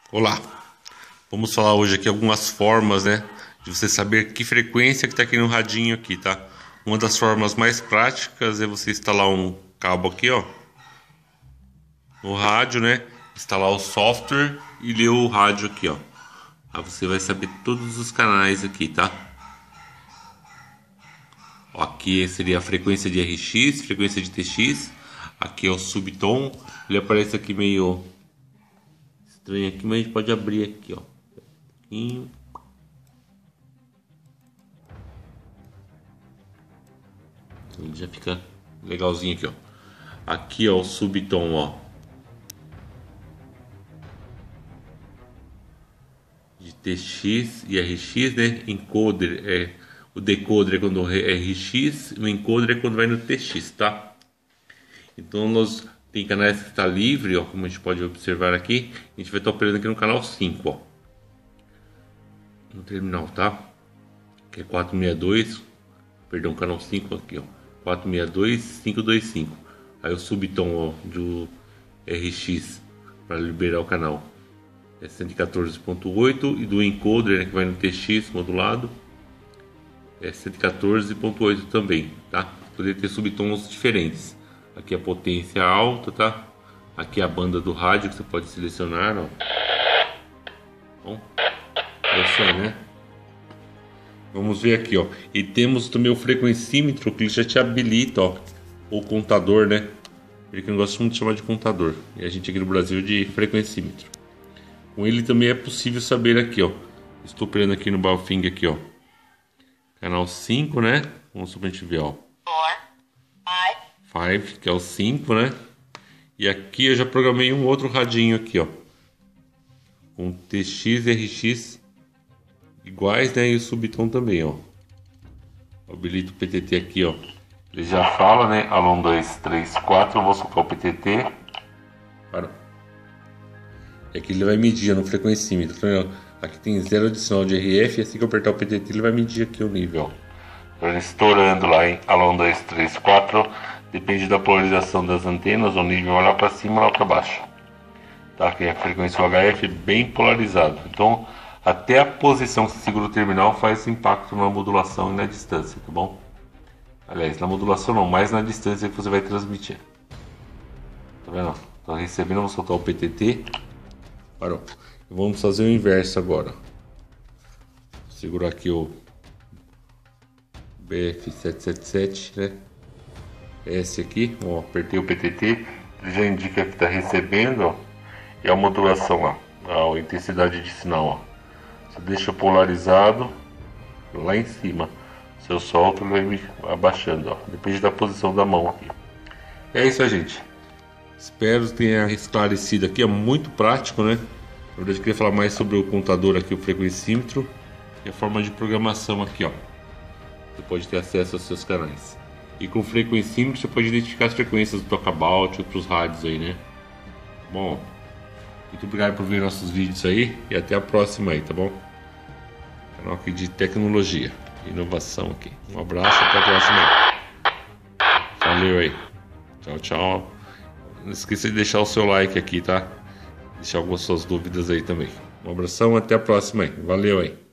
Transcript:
Olá, vamos falar hoje aqui algumas formas, né, de você saber que frequência que está aqui no radinho aqui, tá? Uma das formas mais práticas é você instalar um cabo aqui, ó, no rádio, né? Instalar o software e ler o rádio aqui, ó. Aí você vai saber todos os canais aqui, tá? Ó, aqui seria a frequência de RX, frequência de TX. Aqui é o subtom. Ele aparece aqui meio estranho aqui, mas a gente pode abrir aqui, ó. Um pouquinho. Ele já fica legalzinho aqui, ó. Aqui, ó, o subtom, ó, de TX e RX, né? Encoder o decoder é quando é RX, o encoder é quando vai no TX, tá? Então nós tem canais que está livre, ó, como a gente pode observar aqui. A gente vai estar operando aqui no canal 5, ó, no terminal, tá? Que é 462, perdão, canal 5 aqui, ó, 462525. Aí o subtom, ó, do RX para liberar o canal é 114.8 e do encoder, né, que vai no TX modulado, é 114.8 também, tá? Poderia ter subtons diferentes. Aqui a potência alta, tá? Aqui a banda do rádio que você pode selecionar, ó. Bom, é isso aí, né? Vamos ver aqui, ó. E temos também o frequencímetro, que ele já te habilita, ó, o contador, né? Ele que eu gosto muito de chamar de contador. E a gente aqui no Brasil de frequencímetro. Com ele também é possível saber aqui, ó. Estou operando aqui no Baofeng aqui, ó. Canal 5, né? Vamos supor, a gente ver, ó. 5, que é o 5, né? E aqui eu já programei um outro radinho aqui, ó, com TX e RX iguais, né? E o subtom também, ó. Habilito o PTT aqui, ó. Ele já fala, né? Alô, 1, 2, 3, 4. Eu vou soltar o PTT. Parou. E aqui ele vai medir no frequencímetro. Então, ó, aqui tem 0 adicional de RF. E assim que eu apertar o PTT, ele vai medir aqui o nível, ó. Ele estourando lá, hein? Alô, 1, 2, 3, 4. Depende da polarização das antenas, o nível vai lá para cima ou lá para baixo. Tá? Aqui a frequência UHF é bem polarizado. Então, até a posição que você segura o terminal faz impacto na modulação e na distância, tá bom? Aliás, na modulação não, mas na distância que você vai transmitir. Tá vendo? Tá recebendo, vou soltar o PTT. Parou. Vamos fazer o inverso agora. Vou segurar aqui o BF777, né? Esse aqui, ó, apertei o PTT, ele já indica que está recebendo, ó, e a modulação, ó, a intensidade de sinal, ó. Você deixa polarizado lá em cima, se eu solto ele vai me abaixando, ó, depende da posição da mão aqui. É isso aí, gente. Espero que tenha esclarecido aqui, é muito prático, né? Na verdade eu queria falar mais sobre o contador aqui, o frequencímetro, e a forma de programação aqui, ó. Você pode ter acesso aos seus canais. E com frequencímetro você pode identificar as frequências do Talkabout e outros rádios aí, né? Bom, muito obrigado por ver nossos vídeos aí e até a próxima aí, tá bom? Canal aqui de tecnologia, inovação aqui. Um abraço, até a próxima aí. Valeu aí. Tchau, tchau. Não esqueça de deixar o seu like aqui, tá? Deixar algumas suas dúvidas aí também. Um abração, até a próxima aí. Valeu aí.